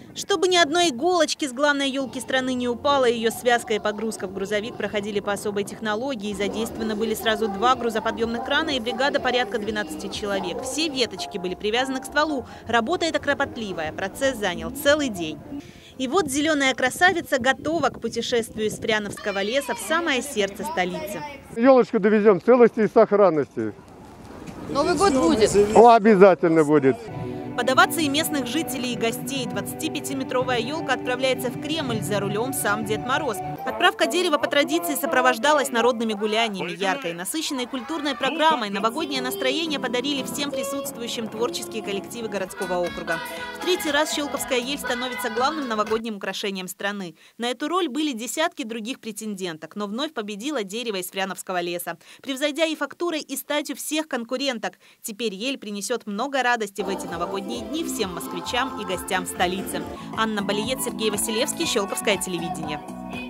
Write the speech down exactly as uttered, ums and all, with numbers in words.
Чтобы ни одной иголочки с главной елки страны не упало, ее связка и погрузка в грузовик проходили по особой технологии. Задействованы были сразу два грузоподъемных крана и бригада порядка двенадцати человек. Все веточки были привязаны к стволу. Работа эта кропотливая. Процесс занял целый день. И вот зеленая красавица готова к путешествию из Фряновского леса в самое сердце столицы. Елочку довезем в целости и сохранности. Новый год будет? О, обязательно будет. Подаваться и местных жителей, и гостей. двадцатипятиметровая елка отправляется в Кремль, за рулем сам Дед Мороз. Отправка дерева по традиции сопровождалась народными гуляниями, яркой, насыщенной культурной программой. Новогоднее настроение подарили всем присутствующим творческие коллективы городского округа. В третий раз Щелковская ель становится главным новогодним украшением страны. На эту роль были десятки других претенденток, но вновь победило дерево из Фряновского леса, превзойдя и фактурой, и статью всех конкуренток. Теперь ель принесет много радости в эти новогодние дни всем москвичам и гостям столицы. Анна Балиет, Сергей Василевский, Щелковское телевидение.